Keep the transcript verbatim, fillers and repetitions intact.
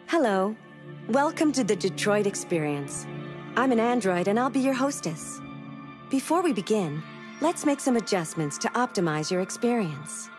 Hello. Welcome to the Detroit Experience. I'm an android and I'll be your hostess. Before we begin, let's make some adjustments to optimize your experience.